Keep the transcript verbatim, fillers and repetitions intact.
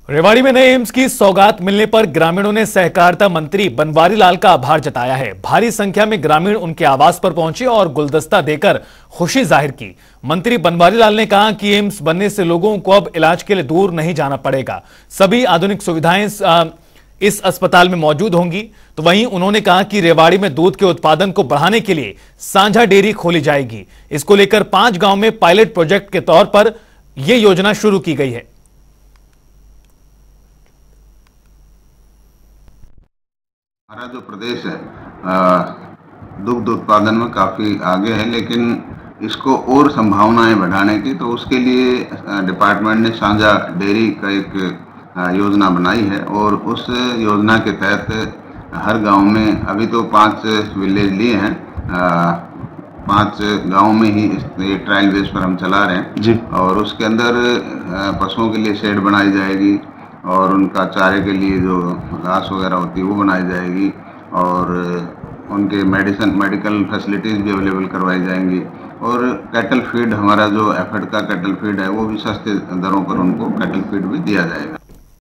रेवाड़ी में नए एम्स की सौगात मिलने पर ग्रामीणों ने सहकारिता मंत्री बनवारी लाल का आभार जताया है। भारी संख्या में ग्रामीण उनके आवास पर पहुंचे और गुलदस्ता देकर खुशी जाहिर की। मंत्री बनवारी लाल ने कहा कि एम्स बनने से लोगों को अब इलाज के लिए दूर नहीं जाना पड़ेगा। सभी आधुनिक सुविधाएं इस अस्पताल में मौजूद होंगी। तो वहीं उन्होंने कहा कि रेवाड़ी में दूध के उत्पादन को बढ़ाने के लिए साझा डेयरी खोली जाएगी। इसको लेकर पांच गांव में पायलट प्रोजेक्ट के तौर पर यह योजना शुरू की गई है। हमारा जो प्रदेश है दुग्ध उत्पादन में काफ़ी आगे है, लेकिन इसको और संभावनाएं बढ़ाने की, तो उसके लिए डिपार्टमेंट ने साझा डेयरी का एक योजना बनाई है। और उस योजना के तहत हर गांव में अभी तो पांच विलेज लिए हैं, पांच गांव में ही ये ट्रायल बेस पर हम चला रहे हैं जी। और उसके अंदर पशुओं के लिए शेड बनाई जाएगी और उनका चारे के लिए जो घास वगैरह होती है वो बनाई जाएगी और उनके मेडिसिन मेडिकल फैसिलिटीज़ भी अवेलेबल करवाई जाएंगी। और कैटल फीड, हमारा जो एफर्ट का कैटल फीड है वो भी सस्ते दरों पर उनको कैटल फीड भी दिया जाएगा।